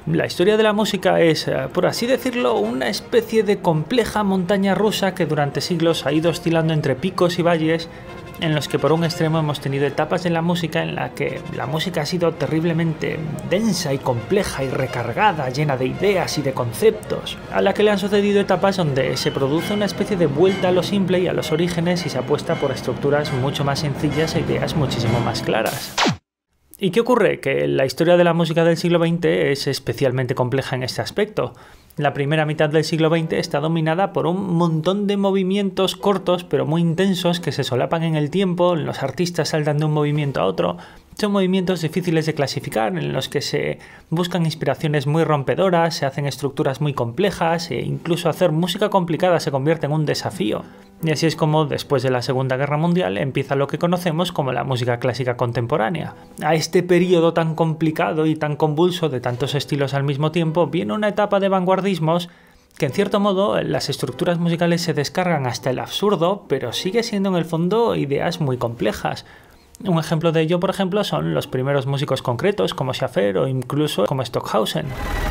La historia de la música es, por así decirlo, una especie de compleja montaña rusa que durante siglos ha ido oscilando entre picos y valles, en los que por un extremo hemos tenido etapas en la música en la que la música ha sido terriblemente densa y compleja y recargada, llena de ideas y de conceptos, a la que le han sucedido etapas donde se produce una especie de vuelta a lo simple y a los orígenes y se apuesta por estructuras mucho más sencillas e ideas muchísimo más claras. ¿Y qué ocurre? Que la historia de la música del siglo XX es especialmente compleja en este aspecto. La primera mitad del siglo XX está dominada por un montón de movimientos cortos pero muy intensos que se solapan en el tiempo, los artistas saltan de un movimiento a otro. Son movimientos difíciles de clasificar en los que se buscan inspiraciones muy rompedoras, se hacen estructuras muy complejas e incluso hacer música complicada se convierte en un desafío. Y así es como después de la Segunda Guerra Mundial empieza lo que conocemos como la música clásica contemporánea. A este periodo tan complicado y tan convulso de tantos estilos al mismo tiempo viene una etapa de vanguardismos que en cierto modo las estructuras musicales se descargan hasta el absurdo, pero sigue siendo en el fondo ideas muy complejas. Un ejemplo de ello, por ejemplo, son los primeros músicos concretos como Schaffer o incluso como Stockhausen.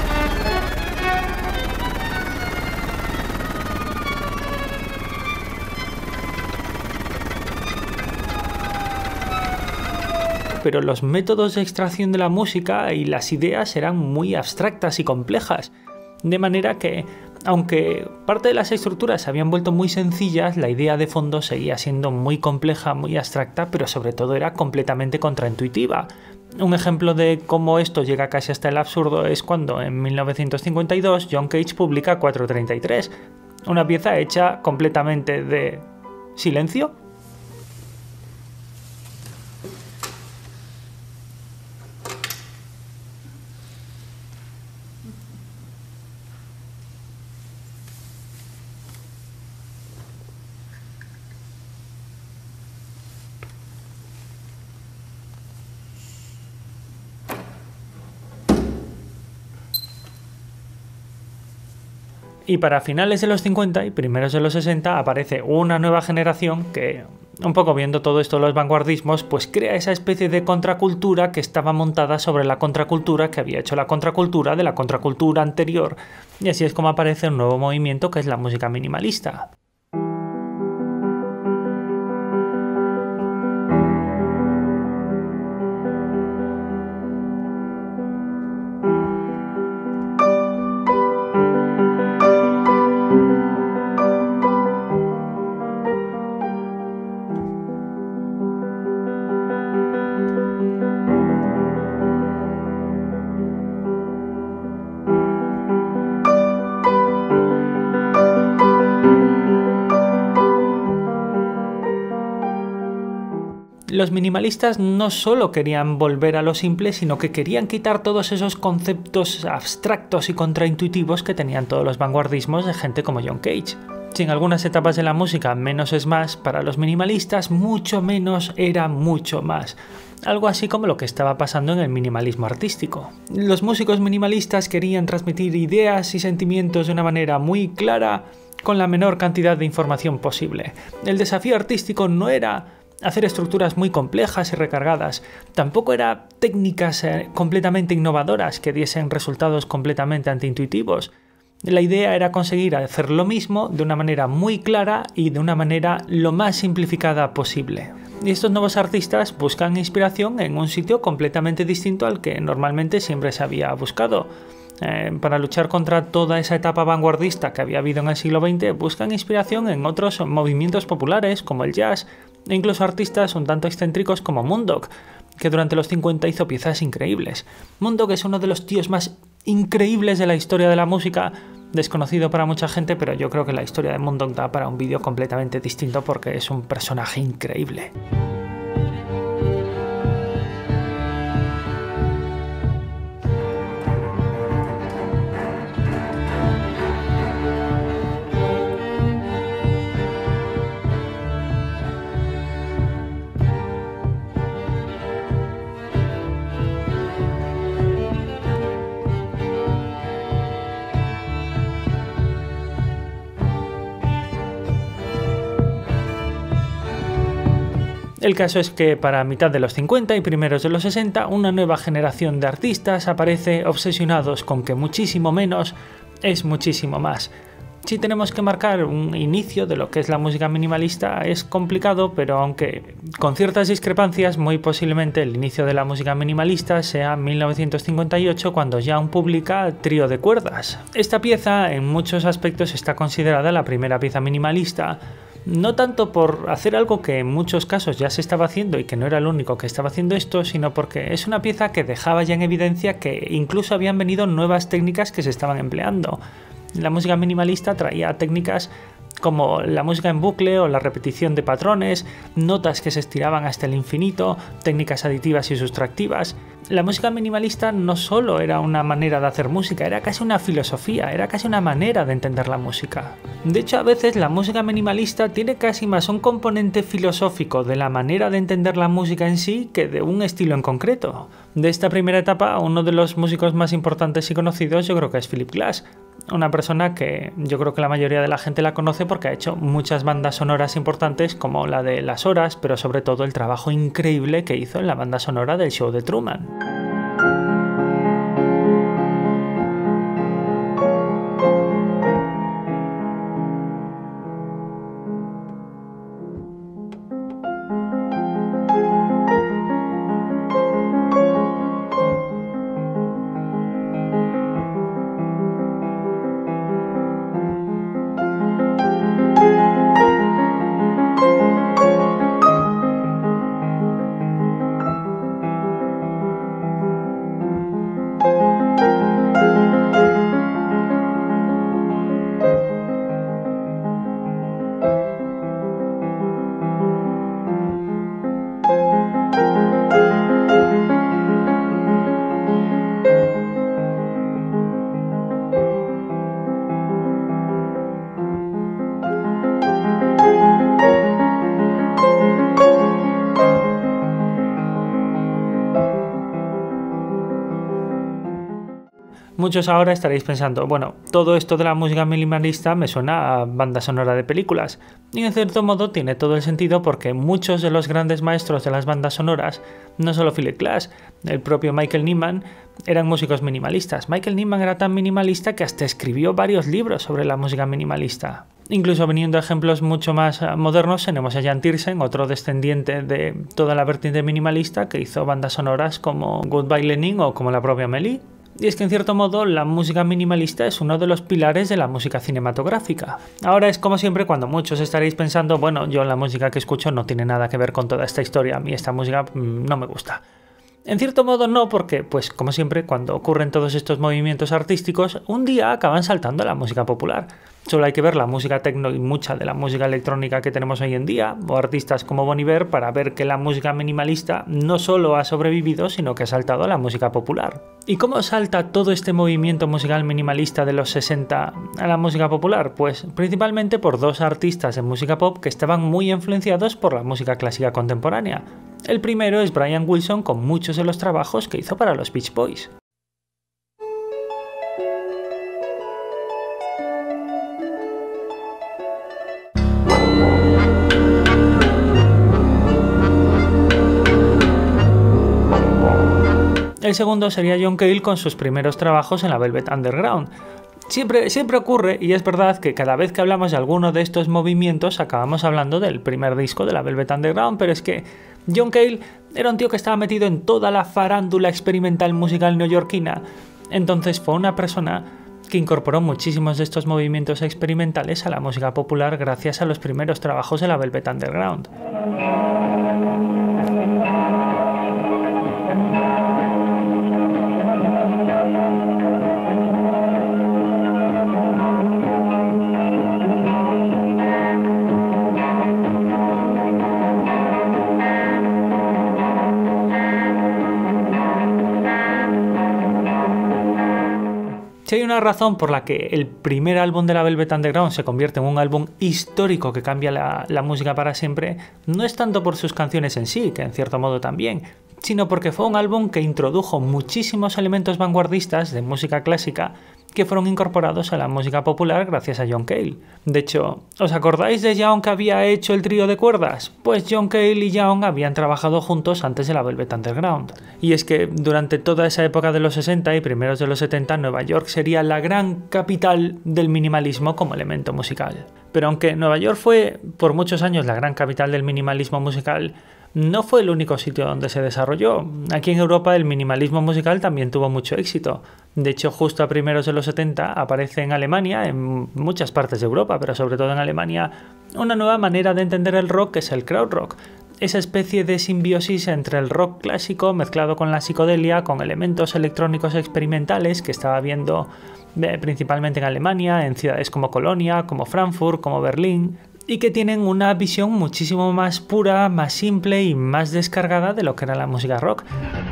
Pero los métodos de extracción de la música y las ideas eran muy abstractas y complejas, de manera que, aunque parte de las estructuras se habían vuelto muy sencillas, la idea de fondo seguía siendo muy compleja, muy abstracta, pero sobre todo era completamente contraintuitiva. Un ejemplo de cómo esto llega casi hasta el absurdo es cuando en 1952 John Cage publica 433, una pieza hecha completamente de silencio. Y para finales de los 50 y primeros de los 60 aparece una nueva generación que, un poco viendo todo esto de los vanguardismos, pues crea esa especie de contracultura que estaba montada sobre la contracultura que había hecho la contracultura de la contracultura anterior. Y así es como aparece un nuevo movimiento que es la música minimalista. Los minimalistas no solo querían volver a lo simple, sino que querían quitar todos esos conceptos abstractos y contraintuitivos que tenían todos los vanguardismos de gente como John Cage. Si en algunas etapas de la música menos es más, para los minimalistas mucho menos era mucho más. Algo así como lo que estaba pasando en el minimalismo artístico. Los músicos minimalistas querían transmitir ideas y sentimientos de una manera muy clara, con la menor cantidad de información posible. El desafío artístico no era hacer estructuras muy complejas y recargadas, tampoco era técnicas completamente innovadoras que diesen resultados completamente antiintuitivos. La idea era conseguir hacer lo mismo de una manera muy clara y de una manera lo más simplificada posible. Y estos nuevos artistas buscan inspiración en un sitio completamente distinto al que normalmente siempre se había buscado. Para luchar contra toda esa etapa vanguardista que había habido en el siglo XX, buscan inspiración en otros movimientos populares como el jazz, e incluso artistas un tanto excéntricos como Moondog, que durante los 50 hizo piezas increíbles. Moondog es uno de los tíos más increíbles de la historia de la música, desconocido para mucha gente, pero yo creo que la historia de Moondog da para un vídeo completamente distinto porque es un personaje increíble. El caso es que para mitad de los 50 y primeros de los 60, una nueva generación de artistas aparece obsesionados con que muchísimo menos es muchísimo más. Si tenemos que marcar un inicio de lo que es la música minimalista es complicado, pero aunque con ciertas discrepancias, muy posiblemente el inicio de la música minimalista sea 1958 cuando Young publica Trío de cuerdas. Esta pieza en muchos aspectos está considerada la primera pieza minimalista, no tanto por hacer algo que en muchos casos ya se estaba haciendo y que no era el único que estaba haciendo esto, sino porque es una pieza que dejaba ya en evidencia que incluso habían venido nuevas técnicas que se estaban empleando. La música minimalista traía técnicas como la música en bucle o la repetición de patrones, notas que se estiraban hasta el infinito, técnicas aditivas y sustractivas. La música minimalista no solo era una manera de hacer música, era casi una filosofía, era casi una manera de entender la música. De hecho, a veces la música minimalista tiene casi más un componente filosófico de la manera de entender la música en sí que de un estilo en concreto. De esta primera etapa, uno de los músicos más importantes y conocidos yo creo que es Philip Glass, una persona que yo creo que la mayoría de la gente la conoce porque ha hecho muchas bandas sonoras importantes como la de Las Horas, pero sobre todo el trabajo increíble que hizo en la banda sonora del show de Truman. Muchos ahora estaréis pensando, bueno, todo esto de la música minimalista me suena a banda sonora de películas. Y en cierto modo tiene todo el sentido porque muchos de los grandes maestros de las bandas sonoras, no solo Philip Glass, el propio Michael Nyman, eran músicos minimalistas. Michael Nyman era tan minimalista que hasta escribió varios libros sobre la música minimalista. Incluso viniendo a ejemplos mucho más modernos, tenemos a Jan Tiersen, otro descendiente de toda la vertiente minimalista que hizo bandas sonoras como Goodbye Lenin o como la propia Amélie. Y es que en cierto modo la música minimalista es uno de los pilares de la música cinematográfica. Ahora es como siempre cuando muchos estaréis pensando, bueno, yo la música que escucho no tiene nada que ver con toda esta historia, a mí esta música no me gusta. En cierto modo no, porque, pues como siempre, cuando ocurren todos estos movimientos artísticos, un día acaban saltando a la música popular. Solo hay que ver la música techno y mucha de la música electrónica que tenemos hoy en día, o artistas como Bon Iver, para ver que la música minimalista no solo ha sobrevivido, sino que ha saltado a la música popular. ¿Y cómo salta todo este movimiento musical minimalista de los 60 a la música popular? Pues principalmente por dos artistas de música pop que estaban muy influenciados por la música clásica contemporánea. El primero es Brian Wilson, con muchos de los trabajos que hizo para los Beach Boys. El segundo sería John Cale con sus primeros trabajos en la Velvet Underground. Siempre ocurre, y es verdad que cada vez que hablamos de alguno de estos movimientos acabamos hablando del primer disco de la Velvet Underground, pero es que John Cale era un tío que estaba metido en toda la farándula experimental musical neoyorquina, entonces fue una persona que incorporó muchísimos de estos movimientos experimentales a la música popular gracias a los primeros trabajos de la Velvet Underground. Si hay una razón por la que el primer álbum de la Velvet Underground se convierte en un álbum histórico que cambia la música para siempre, no es tanto por sus canciones en sí, que en cierto modo también, sino porque fue un álbum que introdujo muchísimos elementos vanguardistas de música clásica que fueron incorporados a la música popular gracias a John Cale. De hecho, ¿os acordáis de Young que había hecho el trío de cuerdas? Pues John Cale y Young habían trabajado juntos antes de la Velvet Underground. Y es que durante toda esa época de los 60 y primeros de los 70, Nueva York sería la gran capital del minimalismo como elemento musical. Pero aunque Nueva York fue por muchos años la gran capital del minimalismo musical, no fue el único sitio donde se desarrolló. Aquí en Europa el minimalismo musical también tuvo mucho éxito. De hecho, justo a primeros de los 70 aparece en Alemania, en muchas partes de Europa, pero sobre todo en Alemania, una nueva manera de entender el rock que es el krautrock. Esa especie de simbiosis entre el rock clásico mezclado con la psicodelia, con elementos electrónicos experimentales que estaba viendo principalmente en Alemania, en ciudades como Colonia, como Frankfurt, como Berlín, y que tienen una visión muchísimo más pura, más simple y más descargada de lo que era la música rock.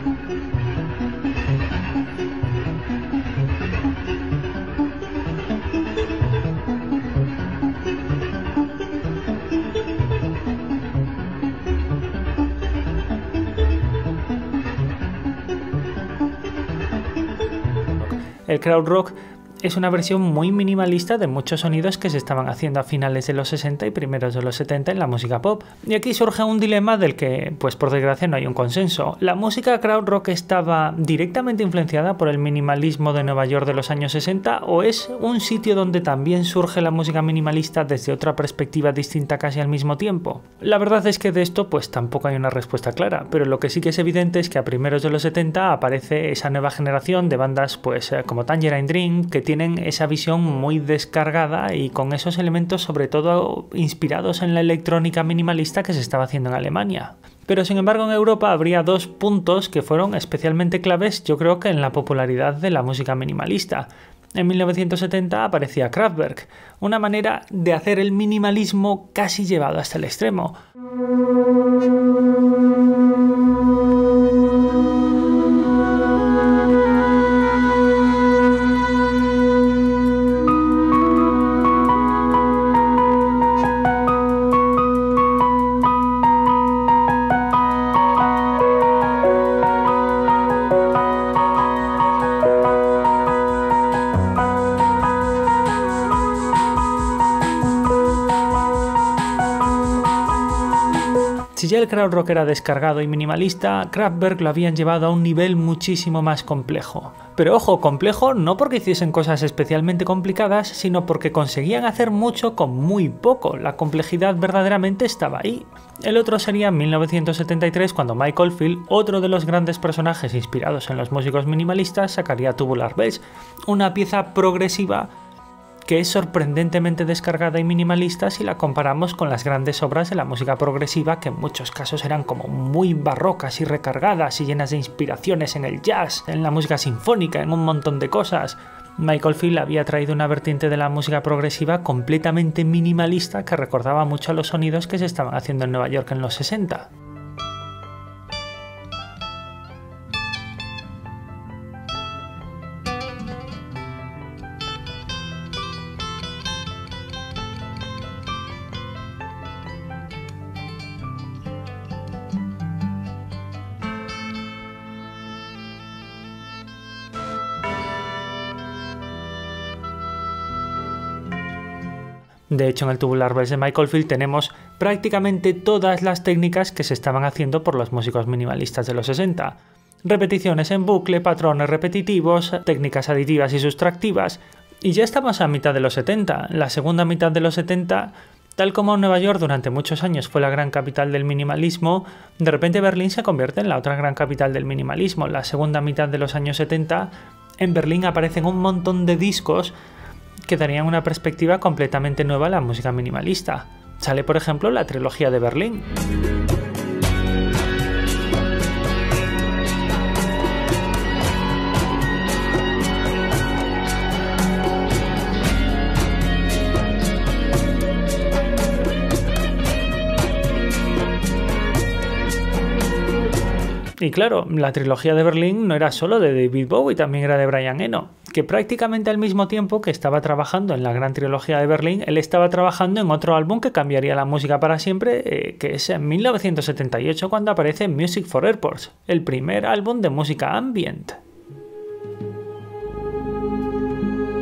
El krautrock es una versión muy minimalista de muchos sonidos que se estaban haciendo a finales de los 60 y primeros de los 70 en la música pop. Y aquí surge un dilema del que, pues por desgracia, no hay un consenso. ¿La música krautrock estaba directamente influenciada por el minimalismo de Nueva York de los años 60 o es un sitio donde también surge la música minimalista desde otra perspectiva distinta casi al mismo tiempo? La verdad es que de esto pues tampoco hay una respuesta clara, pero lo que sí que es evidente es que a primeros de los 70 aparece esa nueva generación de bandas pues como Tangerine Dream, que tienen esa visión muy descargada y con esos elementos sobre todo inspirados en la electrónica minimalista que se estaba haciendo en Alemania. Pero sin embargo en Europa habría dos puntos que fueron especialmente claves, yo creo que en la popularidad de la música minimalista. En 1970 aparecía Kraftwerk, una manera de hacer el minimalismo casi llevado hasta el extremo. Si ya el krautrock era descargado y minimalista, Kraftwerk lo habían llevado a un nivel muchísimo más complejo. Pero ojo, complejo no porque hiciesen cosas especialmente complicadas, sino porque conseguían hacer mucho con muy poco. La complejidad verdaderamente estaba ahí. El otro sería en 1973 cuando Mike Oldfield, otro de los grandes personajes inspirados en los músicos minimalistas, sacaría Tubular Bells, una pieza progresiva que es sorprendentemente descargada y minimalista si la comparamos con las grandes obras de la música progresiva que en muchos casos eran como muy barrocas y recargadas y llenas de inspiraciones en el jazz, en la música sinfónica, en un montón de cosas. Mike Oldfield había traído una vertiente de la música progresiva completamente minimalista que recordaba mucho a los sonidos que se estaban haciendo en Nueva York en los 60. De hecho, en el Tubular Bells de Mike Oldfield tenemos prácticamente todas las técnicas que se estaban haciendo por los músicos minimalistas de los 60. Repeticiones en bucle, patrones repetitivos, técnicas aditivas y sustractivas. Y ya estamos a mitad de los 70. La segunda mitad de los 70, tal como Nueva York durante muchos años fue la gran capital del minimalismo, de repente Berlín se convierte en la otra gran capital del minimalismo. La segunda mitad de los años 70, en Berlín aparecen un montón de discos que darían una perspectiva completamente nueva a la música minimalista. Sale, por ejemplo, la trilogía de Berlín. Y claro, la trilogía de Berlín no era solo de David Bowie, también era de Brian Eno, que prácticamente al mismo tiempo que estaba trabajando en la gran trilogía de Berlín, él estaba trabajando en otro álbum que cambiaría la música para siempre, que es en 1978 cuando aparece Music for Airports, el primer álbum de música ambient.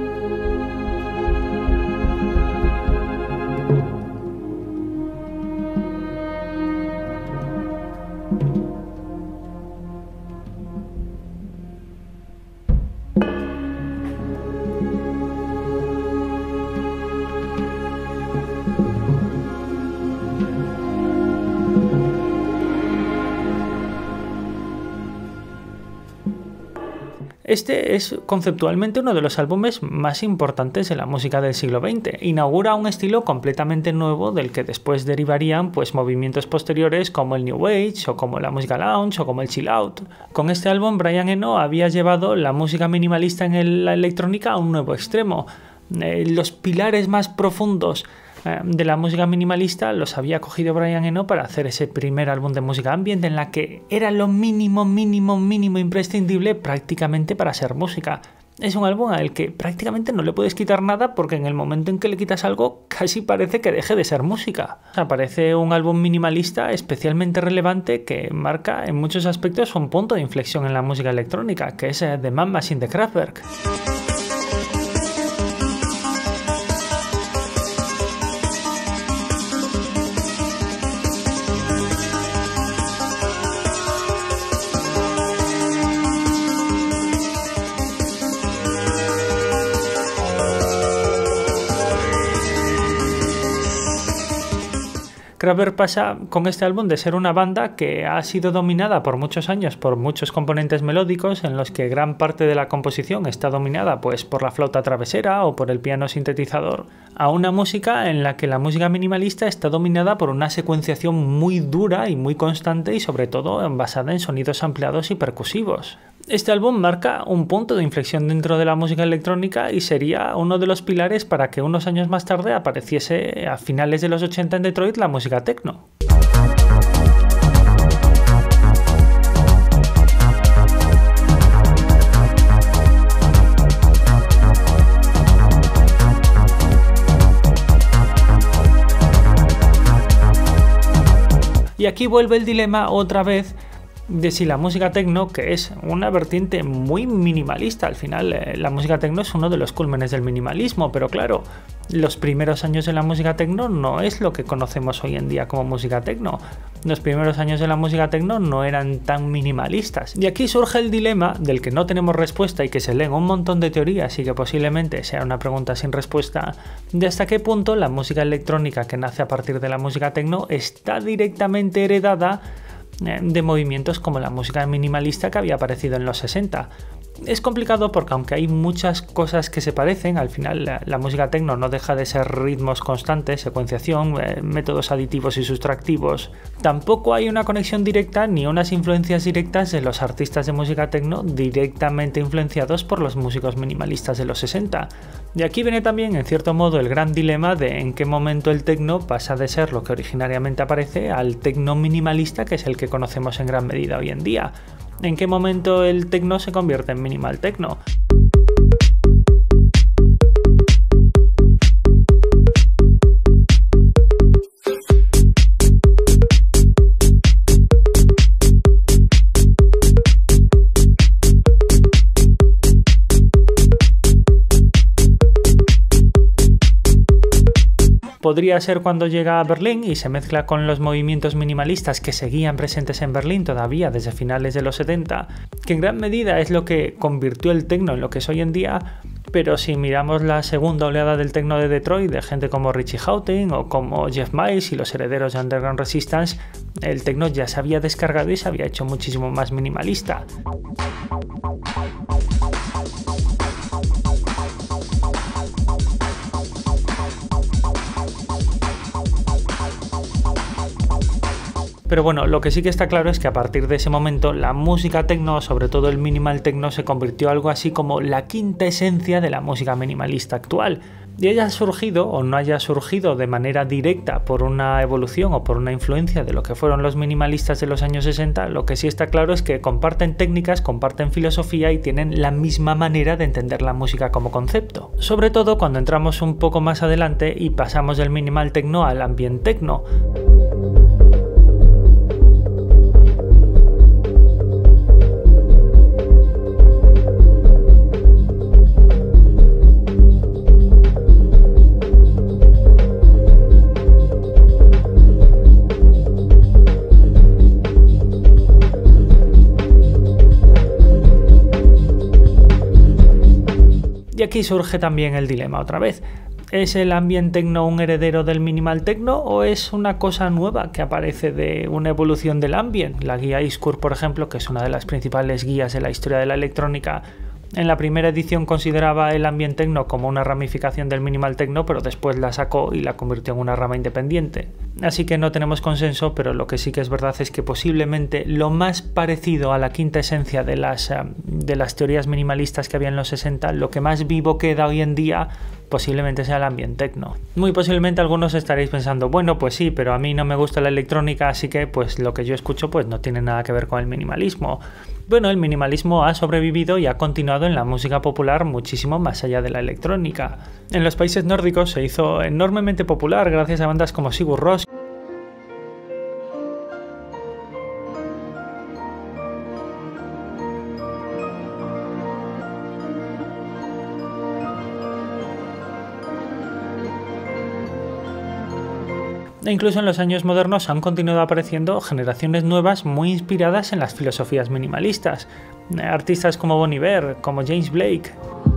Este es conceptualmente uno de los álbumes más importantes de la música del siglo XX. Inaugura un estilo completamente nuevo del que después derivarían pues movimientos posteriores como el New Age o como la música lounge o como el chill out. Con este álbum Brian Eno había llevado la música minimalista en la electrónica a un nuevo extremo. Los pilares más profundos de la música minimalista los había cogido Brian Eno para hacer ese primer álbum de música ambient en la que era lo mínimo imprescindible prácticamente para ser música. Es un álbum al que prácticamente no le puedes quitar nada porque en el momento en que le quitas algo casi parece que deje de ser música. Parece un álbum minimalista especialmente relevante que marca en muchos aspectos un punto de inflexión en la música electrónica, que es The Man Machine de Kraftwerk. Kraftwerk pasa con este álbum de ser una banda que ha sido dominada por muchos años por muchos componentes melódicos en los que gran parte de la composición está dominada pues por la flauta travesera o por el piano sintetizador, a una música en la que la música minimalista está dominada por una secuenciación muy dura y muy constante y sobre todo basada en sonidos ampliados y percusivos. Este álbum marca un punto de inflexión dentro de la música electrónica y sería uno de los pilares para que unos años más tarde apareciese a finales de los 80 en Detroit la música techno. Y aquí vuelve el dilema otra vez de si la música techno, que es una vertiente muy minimalista, al final la música techno es uno de los cúlmenes del minimalismo, pero claro, los primeros años de la música techno no es lo que conocemos hoy en día como música techno. Los primeros años de la música techno no eran tan minimalistas. Y aquí surge el dilema del que no tenemos respuesta y que se leen un montón de teorías y que posiblemente sea una pregunta sin respuesta, de hasta qué punto la música electrónica que nace a partir de la música techno está directamente heredada de movimientos como la música minimalista que había aparecido en los 60. Es complicado porque aunque hay muchas cosas que se parecen, al final la música techno no deja de ser ritmos constantes, secuenciación, métodos aditivos y sustractivos. Tampoco hay una conexión directa ni unas influencias directas de los artistas de música techno directamente influenciados por los músicos minimalistas de los 60. Y aquí viene también en cierto modo el gran dilema de en qué momento el techno pasa de ser lo que originariamente aparece al techno minimalista que es el que conocemos en gran medida hoy en día. ¿En qué momento el techno se convierte en minimal techno? Podría ser cuando llega a Berlín y se mezcla con los movimientos minimalistas que seguían presentes en Berlín todavía desde finales de los 70, que en gran medida es lo que convirtió el techno en lo que es hoy en día, pero si miramos la segunda oleada del techno de Detroit, de gente como Richie Hawtin o como Jeff Miles y los herederos de Underground Resistance, el techno ya se había descargado y se había hecho muchísimo más minimalista. Pero bueno, lo que sí que está claro es que a partir de ese momento la música techno, sobre todo el minimal techno, se convirtió en algo así como la quinta esencia de la música minimalista actual. Y haya surgido o no haya surgido de manera directa por una evolución o por una influencia de lo que fueron los minimalistas de los años 60, lo que sí está claro es que comparten técnicas, comparten filosofía y tienen la misma manera de entender la música como concepto. Sobre todo cuando entramos un poco más adelante y pasamos del minimal techno al ambient techno. Y aquí surge también el dilema otra vez. ¿Es el ambient techno un heredero del minimal techno o es una cosa nueva que aparece de una evolución del ambient? La guía Iskur, por ejemplo, que es una de las principales guías de la historia de la electrónica, En la primera edición consideraba el ambient techno como una ramificación del minimal techno, pero después la sacó y la convirtió en una rama independiente. Así que no tenemos consenso, pero lo que sí que es verdad es que posiblemente lo más parecido a la quinta esencia de las teorías minimalistas que había en los 60, lo que más vivo queda hoy en día, posiblemente sea el ambient techno. Muy posiblemente algunos estaréis pensando, bueno, pues sí, pero a mí no me gusta la electrónica, así que pues lo que yo escucho pues no tiene nada que ver con el minimalismo. Bueno, el minimalismo ha sobrevivido y ha continuado en la música popular muchísimo más allá de la electrónica. En los países nórdicos se hizo enormemente popular gracias a bandas como Sigur Rós. E incluso en los años modernos han continuado apareciendo generaciones nuevas muy inspiradas en las filosofías minimalistas. Artistas como Bon Iver, como James Blake.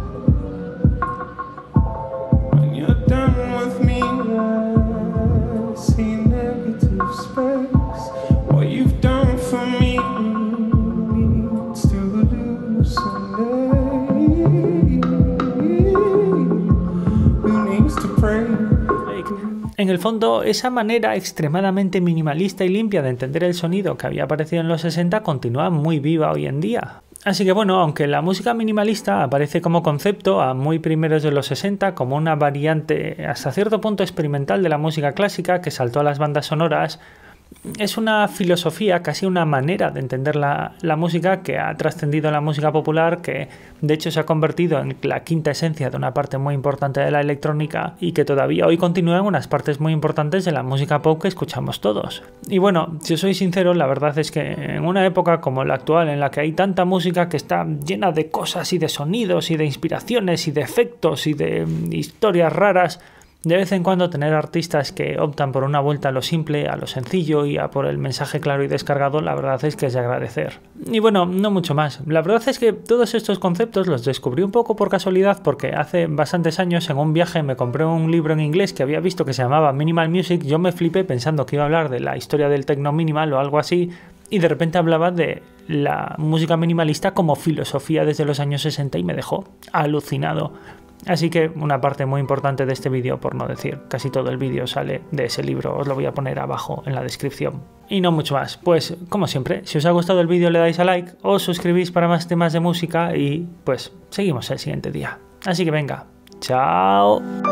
En el fondo, esa manera extremadamente minimalista y limpia de entender el sonido que había aparecido en los 60 continúa muy viva hoy en día. Así que bueno, aunque la música minimalista aparece como concepto a muy primeros de los 60 como una variante hasta cierto punto experimental de la música clásica que saltó a las bandas sonoras, es una filosofía, casi una manera de entender la música que ha trascendido en la música popular, que de hecho se ha convertido en la quinta esencia de una parte muy importante de la electrónica y que todavía hoy continúa en unas partes muy importantes de la música pop que escuchamos todos. Y bueno, si os soy sincero, la verdad es que en una época como la actual, en la que hay tanta música que está llena de cosas y de sonidos y de inspiraciones y de efectos y de historias raras, de vez en cuando tener artistas que optan por una vuelta a lo simple, a lo sencillo y a por el mensaje claro y descargado, la verdad es que es de agradecer. Y bueno, no mucho más. La verdad es que todos estos conceptos los descubrí un poco por casualidad porque hace bastantes años en un viaje me compré un libro en inglés que había visto que se llamaba Minimal Music. Yo me flipé pensando que iba a hablar de la historia del techno minimal o algo así y de repente hablaba de la música minimalista como filosofía desde los años 60 y me dejó alucinado. Así que una parte muy importante de este vídeo, por no decir casi todo el vídeo, sale de ese libro. Os lo voy a poner abajo en la descripción. Y no mucho más. Pues, como siempre, si os ha gustado el vídeo le dais a like, os suscribís para más temas de música y, pues, seguimos el siguiente día. Así que venga, ¡chao!